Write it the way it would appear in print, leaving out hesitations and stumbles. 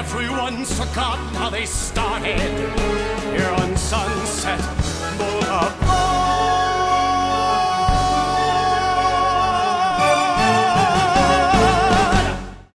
Everyone's forgotten how they started here on Sunset Boulevard.